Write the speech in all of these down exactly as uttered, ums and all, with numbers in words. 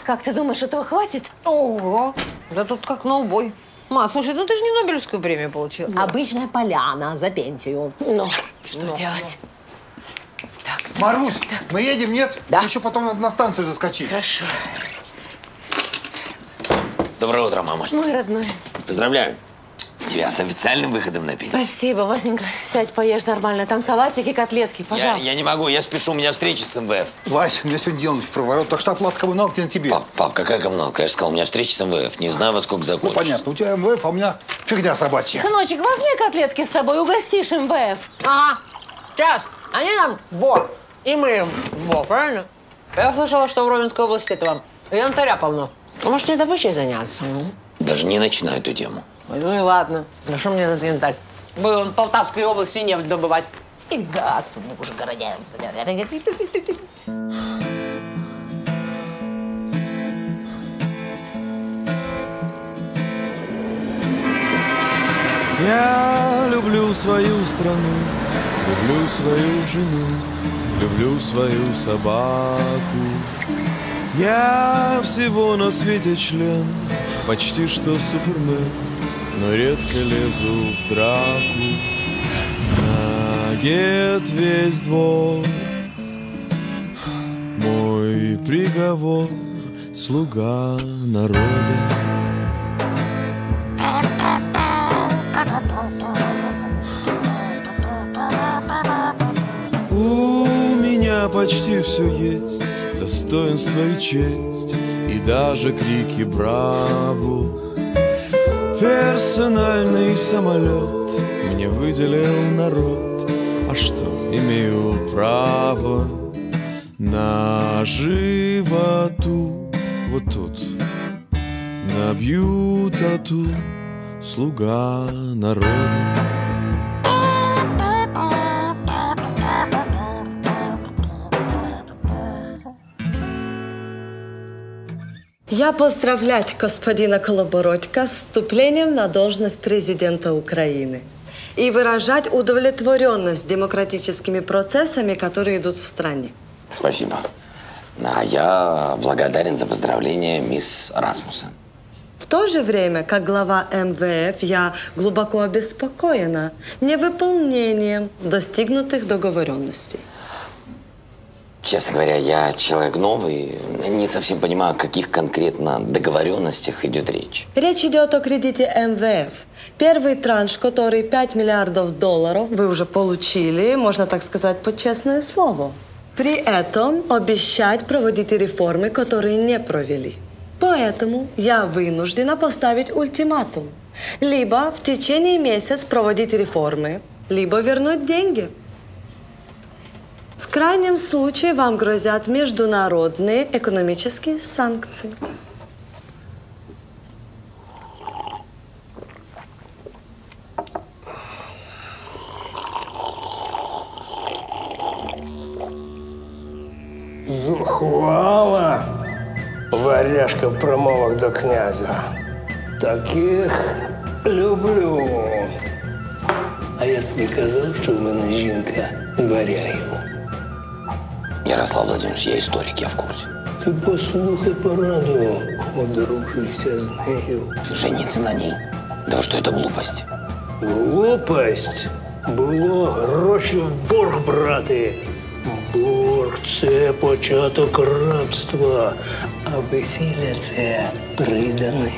Как ты думаешь, этого хватит? Ого, да тут как на убой. Ма, слушай, ну ты же не Нобелевскую премию получила. Да. Обычная поляна за пенсию. Ну, что ну, делать? Ну. Так, так, Марусь, так. мы едем, нет? Да. Еще потом надо на станцию заскочить. Хорошо. Доброе утро, мама. Мой родной. Поздравляю тебя с официальным выходом на пенсию. Спасибо, Васенька. Сядь, поешь нормально. Там салатики, котлетки, пожалуйста. Я, я не могу, я спешу, у меня встреча с эм вэ эф. Вась, у меня сегодня дело в проворот, так что оплата коммуналки на тебе. Пап, пап, какая коммуналка? Я же сказал, у меня встреча с эм вэ эф. Не знаю, во сколько Ну, закончится. понятно, у тебя эм вэ эф, а у меня фигня собачья. Сыночек, возьми котлетки с собой, угостишь эм вэ эф. Ага, сейчас. Они нам во, и мы им во, правильно? Я слышала, что в Ровенской области этого янтаря полно. А может, мне добычей заняться? Ну? Даже не начинаю эту тему. Ой, ну и ладно. На что мне этот янтарь? Был он в Полтавской области нефть добывать. Или газ в Ужгороде. Я люблю свою страну, люблю свою жену, люблю свою собаку. Я всего на свете член, почти что супермен, но редко лезу в драку. Знает весь двор мой приговор, слуга народа. У меня почти все есть, достоинство и честь, и даже крики «Браво!». Персональный самолет мне выделил народ, а что, имею право на животу. Вот тут набью тату, слуга народа. Я поздравлять господина Колобородька с вступлением на должность президента Украины и выражать удовлетворенность демократическими процессами, которые идут в стране. Спасибо. А я благодарен за поздравление мисс Расмуссен. В то же время, как глава эм вэ эф, я глубоко обеспокоена невыполнением достигнутых договоренностей. Честно говоря, я человек новый, не совсем понимаю, о каких конкретно договоренностях идет речь. Речь идет о кредите эм вэ эф. Первый транш, который пять миллиардов долларов, вы уже получили, можно так сказать, под честное слово. При этом обещать проводить реформы, которые не провели. Поэтому я вынуждена поставить ультиматум. Либо в течение месяца проводить реформы, либо вернуть деньги. В крайнем случае вам грозят международные экономические санкции. Зухвала варяжка в промовах до князя. Таких люблю. А я тобі казав, що в мене жінка варягів. Ярослав Владимирович, я историк, я в курсе. Ти послухай пораду, одружуйся з нею. Жениться на ней? Да вы что, это глупость. Глупость було гроші в борг брати. Борг – це початок рабства, а весілля – це придане.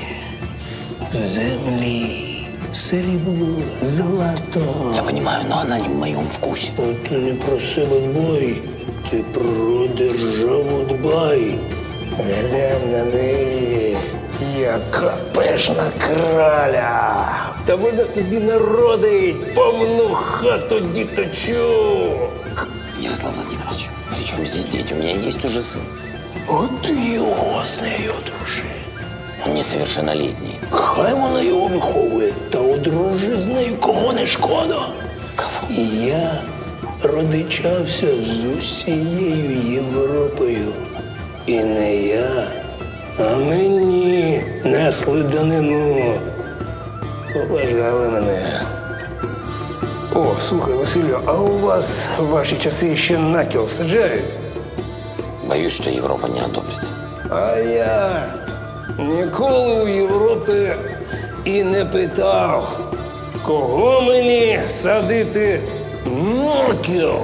Землі, срібло, злато. Я понимаю, но она не в моем вкусе. От ти не про себе дбай, ти про державу дбай. Глянь на неї, яка пишна краля. Та вона тобі народить повну хату діточок. Ярослав Владимирович, при чем здесь дети? У меня есть уже сын. От його з нею одружи. Он несовершеннолетний. Хай вона його виховує, та одружи з нею, кого не шкода. Кого? І я родичався з усією Європою. І не я, а мені несли данину. Поважали мене. О, слухай, Василю, а у вас в ваші часи ще накіл саджають? Боюсь, что Европа не одобрит. А я ніколи у Європі і не питав, кого мені садити Меркель.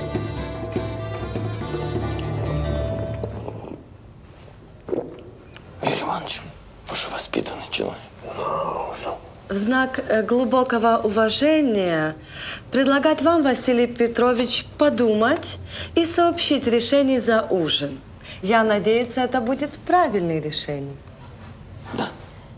Юрий Иванович, вы же воспитанный человек. В знак э, глубокого уважения предлагать вам, Василий Петрович, подумать и сообщить решение за ужин. Я надеюсь, это будет правильное решение. Да.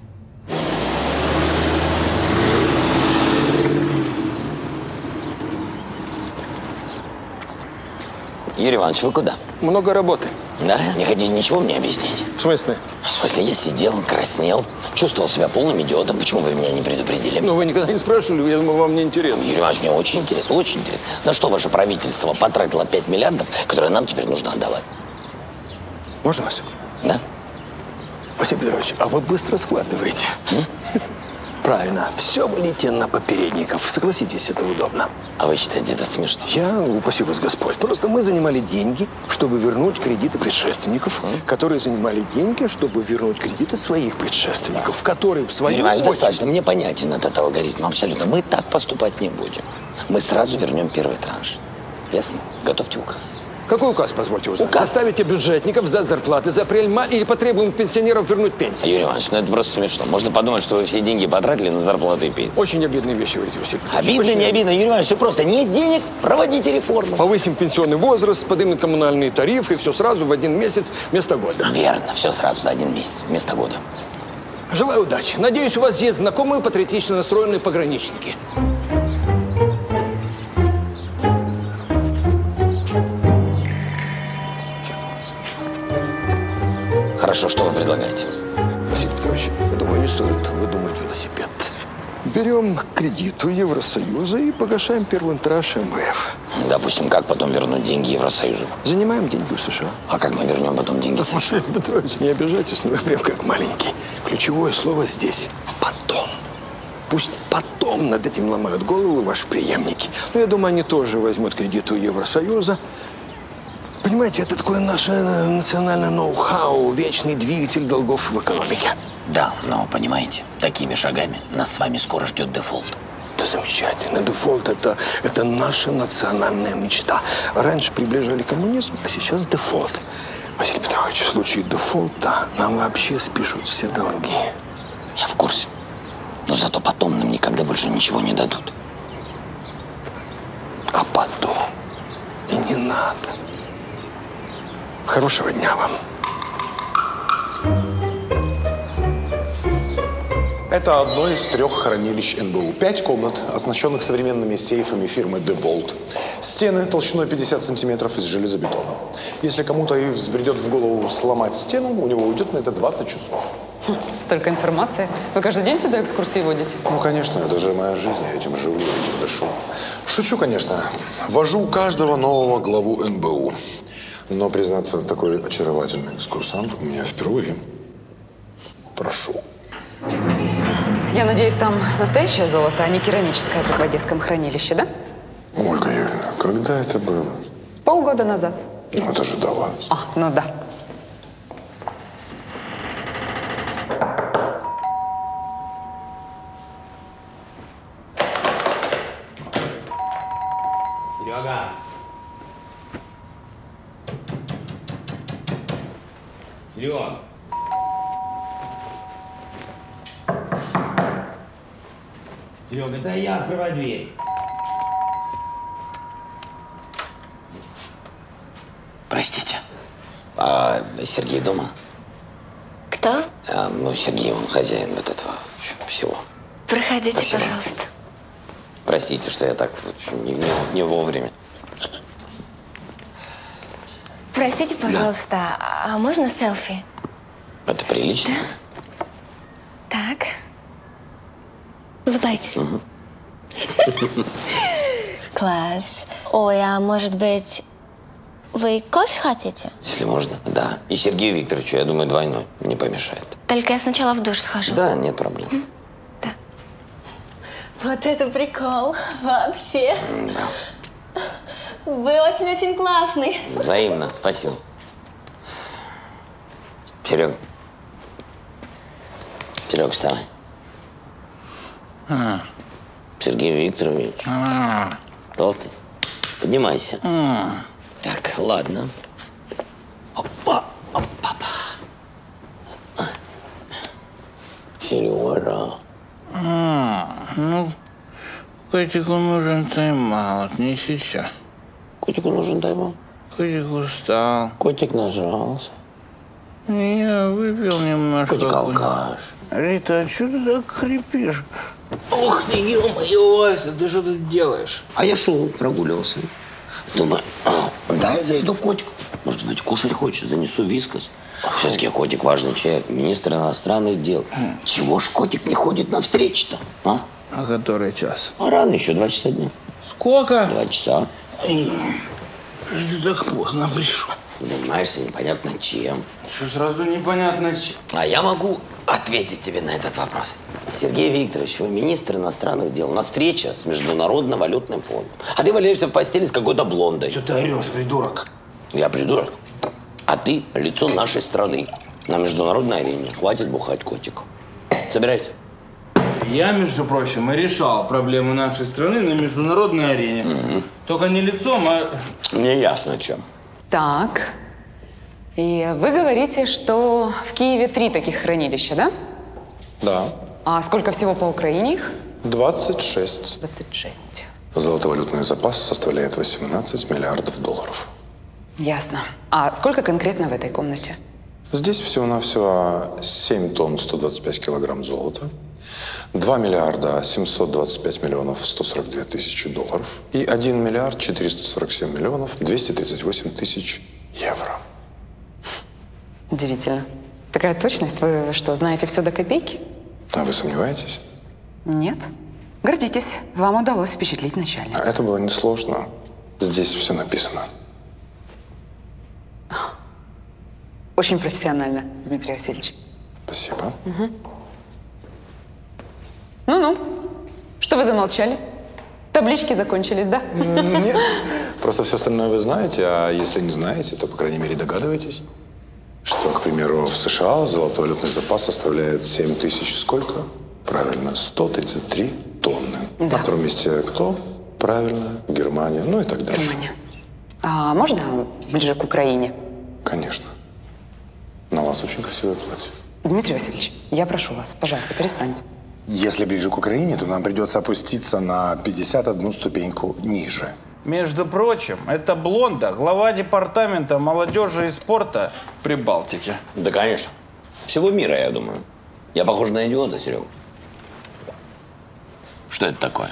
Юрий Иванович, вы куда? Много работы. Да? Не хотите ничего мне объяснить? В смысле? В смысле, я сидел, краснел, чувствовал себя полным идиотом. Почему вы меня не предупредили? Ну, вы никогда не спрашивали, я думаю, вам не интересно. Юрий Иванович, мне очень интересно, очень интересно. На что ваше правительство потратило пять миллиардов, которые нам теперь нужно отдавать? Можно вас? Да? Василий Петрович, а вы быстро схватываете. М? Правильно. Все валите на попередников. Согласитесь, это удобно. А вы считаете это смешно? Я, упаси вас Господь, просто мы занимали деньги, чтобы вернуть кредиты предшественников, mm. которые занимали деньги, чтобы вернуть кредиты своих предшественников, которые в свою Юрий Иванович, очередь... достаточно. Мне понятен этот алгоритм абсолютно. Мы так поступать не будем. Мы сразу вернем первый транш. Ясно? Готовьте указ. Какой указ, позвольте узнать? Указ. Заставите бюджетников сдать зарплаты за апрель-май или потребуем пенсионеров вернуть пенсии? Юрий Иванович, ну это просто смешно. Можно подумать, что вы все деньги потратили на зарплаты и пенсии. Очень обидные вещи говорите, Василий Петрович. Обидно, Очень не обидно, Юрий Иванович, все просто. Нет денег, проводите реформы. Повысим пенсионный возраст, поднимем коммунальные тарифы, и все сразу в один месяц вместо года. Верно, все сразу за один месяц вместо года. Желаю удачи. Надеюсь, у вас есть знакомые патриотично настроенные пограничники. Хорошо, что вы предлагаете? Василий Петрович, я думаю, не стоит выдумать велосипед. Берем кредит у Евросоюза и погашаем первый транш эм вэ эф. Допустим, как потом вернуть деньги Евросоюзу? Занимаем деньги у США. А как мы вернем потом деньги США? Василий Петрович, не обижайтесь, но вы прям как маленький. Ключевое слово здесь – потом. Пусть потом над этим ломают голову ваши преемники. Но я думаю, они тоже возьмут кредит у Евросоюза. Понимаете, это такое наше национальное ноу-хау, вечный двигатель долгов в экономике. Да, но, понимаете, такими шагами нас с вами скоро ждет дефолт. Это замечательно. Дефолт это, – это наша национальная мечта. Раньше приближали коммунизм, а сейчас дефолт. Василий Петрович, в случае дефолта нам вообще спишут все долги. Я в курсе. Но зато потом нам никогда больше ничего не дадут. А потом и не надо. Хорошего дня вам. Это одно из трех хранилищ эн бэ у. Пять комнат, оснащенных современными сейфами фирмы DeWalt. Стены толщиной пятьдесят сантиметров из железобетона. Если кому-то и взбредет в голову сломать стену, у него уйдет на это двадцать часов. Хм, столько информации. Вы каждый день сюда экскурсии водите? Ну, конечно, это же моя жизнь, я этим живу, этим дышу. Шучу, конечно. Вожу каждого нового главу эн бэ у. Но, признаться, такой очаровательный экскурсант у меня впервые. Прошу. Я надеюсь, там настоящее золото, а не керамическое, как в Одесском хранилище, да? Ольга Юрьевна, когда это было? Полгода назад. Ну, это же до вас. А, ну да. Серега! Серега! Серега, это я, открывай дверь. Простите, а Сергей дома? Кто? А, ну, Сергей, он хозяин вот этого всего. Проходите, Спасибо. пожалуйста. Простите, что я так не, не, не вовремя. Простите, пожалуйста, да. А можно селфи? Это прилично? Да. Так. Улыбайтесь. Угу. Класс. Ой, а может быть, вы кофе хотите? Если можно, да. И Сергею Викторовичу, я думаю, двойной не помешает. Только я сначала в душ схожу. Да, нет проблем. М? Да. Вот это прикол. Вообще. Да. Вы очень-очень классный. Взаимно, спасибо. Серег. Серег, вставай. А. Сергей Викторович. А. Толстый. Поднимайся. А. Так, ладно. Опа, опа. Сережа. А, ну, котику нужен тайм-аут, не сейчас. Котику нужен тайм-аут? Котик устал. Котик нажрался. Я выпил немножко. Котик алкаш. Рита, а что ты так хрипишь? Ох ты, ё-моё, Вася, ты что тут делаешь? А я шел, прогуливался. Думаю, а, дай зайду к котику. Может быть, кушать хочет, занесу вискас. Все-таки котик важный человек, министр иностранных дел. Чего ж котик не ходит на встречи-то, а? А который час? А рано еще, два часа дня. Сколько? Два часа. Эй, что ты так поздно пришел? Занимаешься непонятно чем. Что сразу непонятно чем? А я могу ответить тебе на этот вопрос. Сергей Викторович, вы министр иностранных дел. У нас встреча с Международным валютным фондом. А ты валяешься в постели с какой-то блондой. Что ты орешь, придурок? Я придурок. А ты лицо нашей страны на международной арене. Хватит бухать, котик. Собирайся. Я, между прочим, и решал проблемы нашей страны на международной арене. Mm-hmm. Только не лицом, а... Мне ясно, чем. Так. И вы говорите, что в Киеве три таких хранилища, да? Да. А сколько всего по Украине их? двадцать шесть. двадцать шесть. Золотовалютный запас составляет восемнадцать миллиардов долларов. Ясно. А сколько конкретно в этой комнате? Здесь всего-навсего семь тонн сто двадцать пять килограмм золота, два миллиарда семьсот двадцать пять миллионов сто сорок две тысячи долларов и один миллиард четыреста сорок семь миллионов двести тридцать восемь тысяч евро. Удивительно. Такая точность. Вы что, знаете все до копейки? А вы сомневаетесь? Нет. Гордитесь. Вам удалось впечатлить начальницу. Это было несложно. Здесь все написано. Очень профессионально, Дмитрий Васильевич. Спасибо. Угу. Ну-ну. Что вы замолчали? Таблички закончились, да? Нет. Просто все остальное вы знаете, а если не знаете, то, по крайней мере, догадываетесь, что, к примеру, в США золотовалютный запас составляет семь тысяч сколько? Правильно, сто тридцать три тонны. Да. На втором месте кто? Правильно, Германия, ну и так дальше. Германия. А можно ближе к Украине? Конечно. На вас очень красивое платье. Дмитрий Васильевич, я прошу вас, пожалуйста, перестаньте. Если ближе к Украине, то нам придется опуститься на пятьдесят одну ступеньку ниже. Между прочим, это блонда, глава департамента молодежи и спорта Прибалтики. Да, конечно. Всего мира, я думаю. Я похож на идиота, Серега. Что это такое?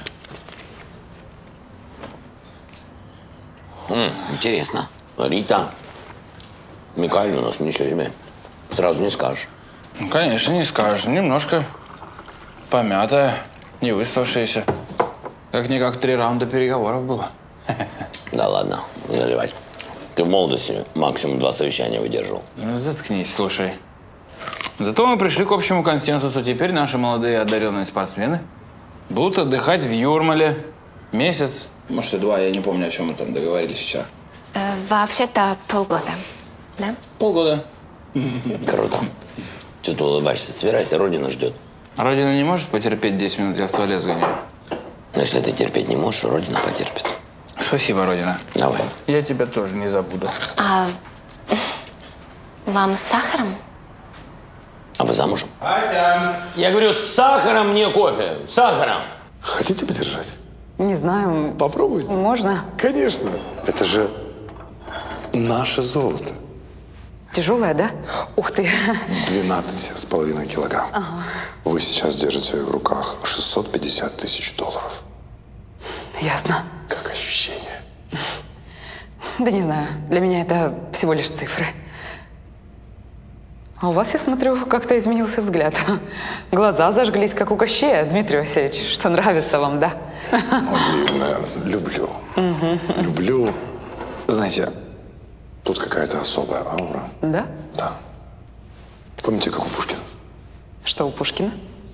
М, интересно. Рита. Микаэль у нас ничего себе. Сразу не скажешь. Ну, конечно, не скажешь. Немножко помятая, не выспавшаяся. Как-никак три раунда переговоров было. Да ладно, не заливать. Ты в молодости максимум два совещания выдерживал. Ну, заткнись, слушай. Зато мы пришли к общему консенсусу. Теперь наши молодые одаренные спортсмены будут отдыхать в Юрмале месяц. Может, и два, я не помню, о чем мы там договорились вчера. Э, вообще-то полгода, да? Полгода. Круто. Что ты улыбаешься? Собирайся, Родина ждет. Родина не может потерпеть десять минут, я в туалет сгоняю. Но если ты терпеть не можешь, Родина потерпит. Спасибо, Родина. Давай. Я тебя тоже не забуду. А вам с сахаром? А вы замужем? Ася! Я говорю, с сахаром мне кофе. С сахаром. Хотите подержать? Не знаю. Попробуйте. Можно? Конечно. Это же наше золото. Тяжелое, да? Ух ты. двенадцать с половиной килограмм. Ага. Вы сейчас держите в руках шестьсот пятьдесят тысяч долларов. Ясно. Как ощущение? Да не знаю. Для меня это всего лишь цифры. А у вас, я смотрю, как-то изменился взгляд. Глаза зажглись, как у Кощея, Дмитрий Васильевич. Что нравится вам, да? Наивно. Люблю. Угу. Люблю. Знаете, тут какая-то особая аура. Да? Да. Помните, как у Пушкина? Что у Пушкина?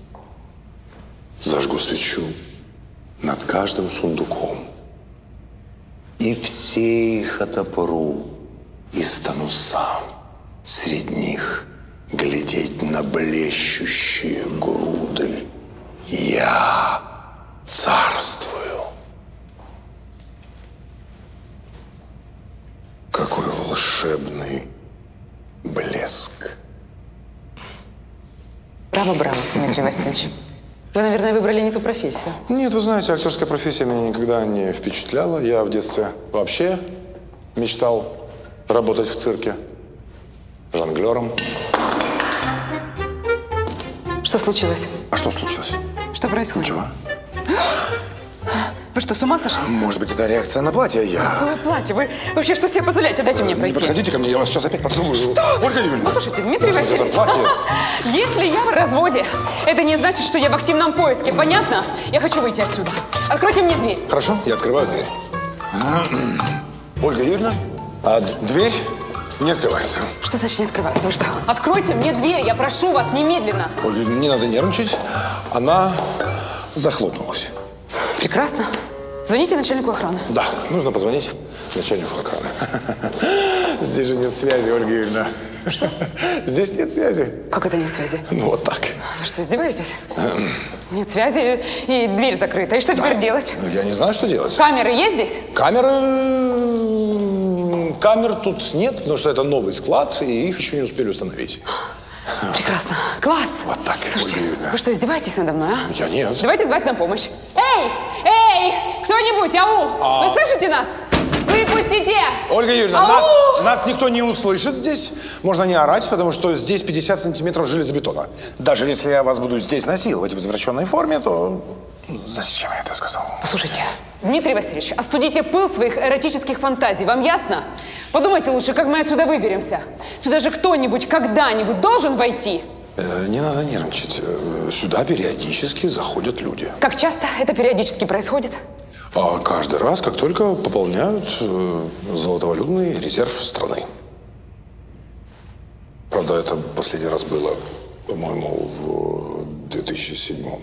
Зажгу свечу над каждым сундуком, и все их отопру, и стану сам среди них глядеть на блещущие груды. Я царствую. Какой волшебный блеск. Браво, браво, Дмитрий Васильевич. Вы, наверное, выбрали не ту профессию. Нет, вы знаете, актерская профессия меня никогда не впечатляла. Я в детстве вообще мечтал работать в цирке жонглером. Что случилось? А что случилось? Что происходит? Ничего. Вы что, с ума сошли? Может быть, это реакция на платье, я... Какое платье? Вы вообще что себе позволяете? Дайте мне пройти. Не подходите ко мне, я вас сейчас опять поцелую. Что? Ольга Юрьевна. Послушайте, Дмитрий Может быть, Васильевич, это платье? если я в разводе, это не значит, что я в активном поиске, понятно? Я хочу выйти отсюда. Откройте мне дверь. Хорошо, я открываю дверь. Ольга Юрьевна, а дверь не открывается. Что значит не открывается? Вы что? Откройте мне дверь, я прошу вас, немедленно. Ольга Юрьевна, не надо нервничать. Она захлопнулась. Прекрасно. Звоните начальнику охраны. Да, нужно позвонить начальнику охраны. Здесь же нет связи, Ольга Юрьевна. Что? Здесь нет связи. Как это нет связи? Ну, вот так. Вы что, издеваетесь? Нет связи и дверь закрыта. И что теперь делать? Я не знаю, что делать. Камеры есть здесь? Камеры... Камер тут нет, потому что это новый склад, и их еще не успели установить. Прекрасно. Класс. Вот так, Слушайте, Ольга Юрьевна. вы что, издеваетесь надо мной, а? Я нет. Давайте звать на помощь. Эй! Эй! Кто-нибудь, ау! А... Вы слышите нас? Выпустите! Ольга Юрьевна, ау! нас, нас никто не услышит здесь. Можно не орать, потому что здесь пятьдесят сантиметров железобетона. Даже если я вас буду здесь насиловать в извращенной форме, то... Зачем я это сказал? Послушайте, Дмитрий Васильевич, остудите пыл своих эротических фантазий. Вам ясно? Подумайте лучше, как мы отсюда выберемся. Сюда же кто-нибудь когда-нибудь должен войти. Э, не надо нервничать. Сюда периодически заходят люди. Как часто это периодически происходит? А каждый раз, как только пополняют э, золотовалютный резерв страны. Правда, это последний раз было, по-моему, в две тысячи седьмом.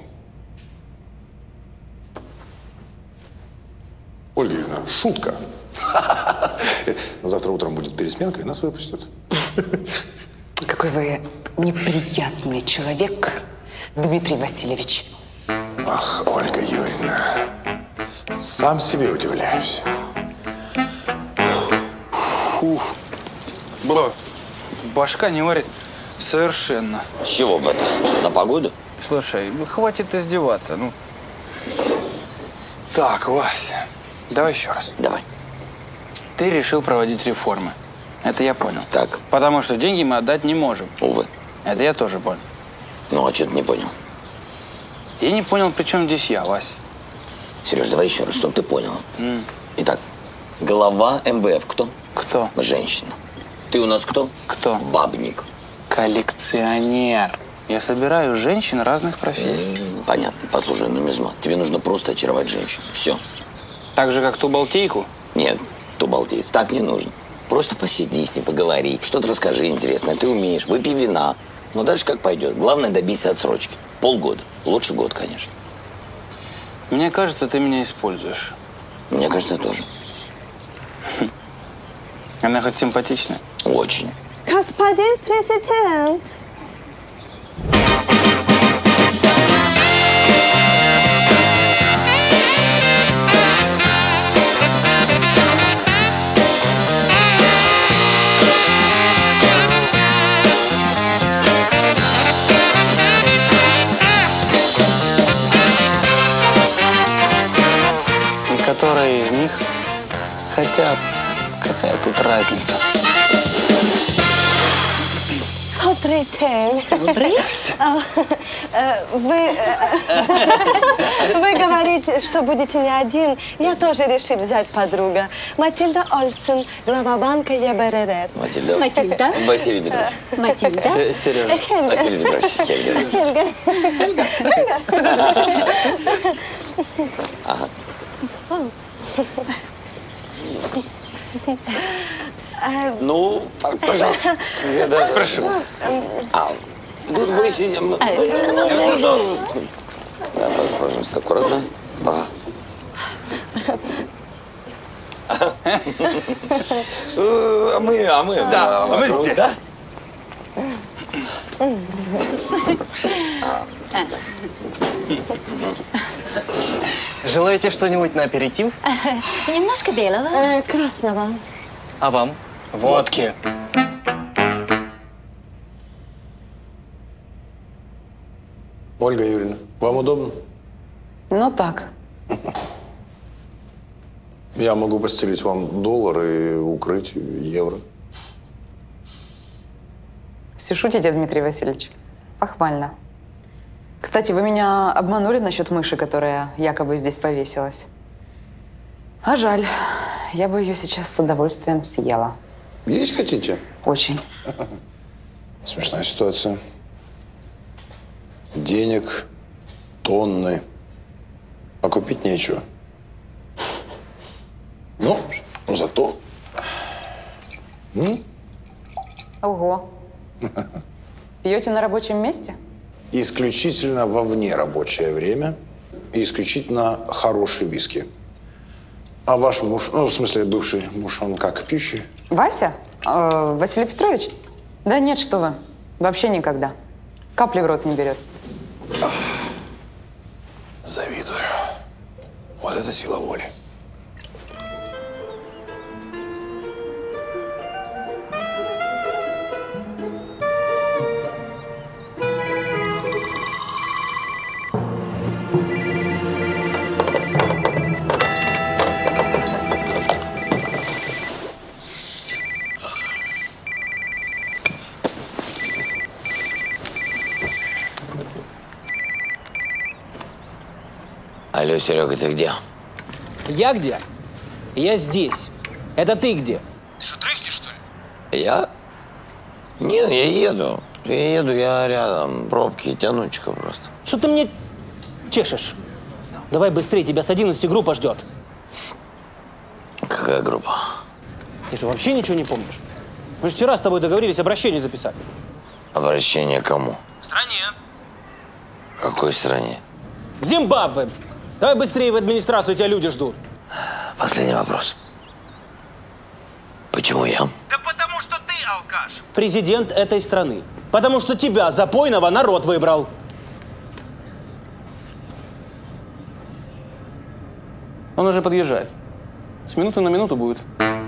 Ольга Юрьевна, шутка. Завтра утром будет пересменка, и нас выпустят. Какой вы неприятный человек, Дмитрий Васильевич. Ах, Ольга Юрьевна, сам себе удивляюсь. Фух. Бро, башка не варит совершенно. С чего бы это? На погоду? Слушай, ну хватит издеваться, ну. Так, Вася, давай еще раз. Давай. Ты решил проводить реформы. Это я понял. Так. Потому что деньги мы отдать не можем. Увы. Это я тоже понял. Ну, а что ты не понял? Я не понял, при чем здесь я, Вася. Сереж, давай еще раз, чтобы ты понял. Mm. Итак, глава эм вэ эф кто? Кто? Женщина. Ты у нас кто? Кто? Бабник. Коллекционер. Я собираю женщин разных профессий. Mm, понятно. Послушай, нумизмат, тебе нужно просто очаровать женщину. Все. Так же, как ту болтейку? Нет, ту болтейку. Так не нужно. Просто посиди с ней, поговори. Что-то расскажи интересное. Ты умеешь. Выпей вина. Но дальше как пойдет. Главное, добейся отсрочки. Полгода. Лучше год, конечно. Мне кажется, ты меня используешь. Мне кажется, тоже. Она хоть симпатичная? Очень. Господин президент. Которая из них? Хотя, какая тут разница? Добрый день. Добрый. Вы, вы говорите, что будете не один. Я тоже решил взять подруга. Матильда Ольсен, глава банка е бэ эр эр. Матильда. Матильда. Василий Петрович. Матильда. Сережа. Хельга. Василий Петрович. Хельга. Хельга. Хельга. Ага. Ну, пожалуйста. Прошу. А, тут вы сидите. Да, пожалуйста, аккуратно. Ага. А мы, а мы. Да, а мы здесь. Да? Желаете что-нибудь на аперитив? Немножко белого. Э, красного. А вам? Водки. Ольга Юрьевна, вам удобно? Ну так. Я могу постелить вам доллар и укрыть евро. Все шутите, Дмитрий Васильевич? Похвально. Кстати, вы меня обманули насчет мыши, которая якобы здесь повесилась. А жаль. Я бы ее сейчас с удовольствием съела. Есть хотите? Очень. Смешная ситуация. Денег тонны, а купить нечего. Ну, зато... М? Ого. Пьете на рабочем месте? Исключительно во внерабочее время и исключительно хороший виски. А ваш муж, ну, в смысле, бывший муж, он как, пьющий? Вася? Э, Василий Петрович? Да нет, что вы. Вообще никогда. Капли в рот не берет. Завидую. Вот это сила воли. Алло, Серега, ты где? Я где? Я здесь. Это ты где? Ты что, дрыхнешь, что ли? Я? Нет, я еду. Я еду, я рядом. Пробки, тянучка просто. Что ты мне чешешь? Давай быстрее, тебя с одиннадцати группа ждет. Какая группа? Ты же вообще ничего не помнишь? Мы же вчера с тобой договорились обращение записать. Обращение к кому? Стране. Какой стране? К Зимбабве. Давай быстрее в администрацию, тебя люди ждут. Последний вопрос. Почему я? Да потому что ты алкаш. Президент этой страны. Потому что тебя, запойного, народ выбрал. Он уже подъезжает. С минуты на минуту будет.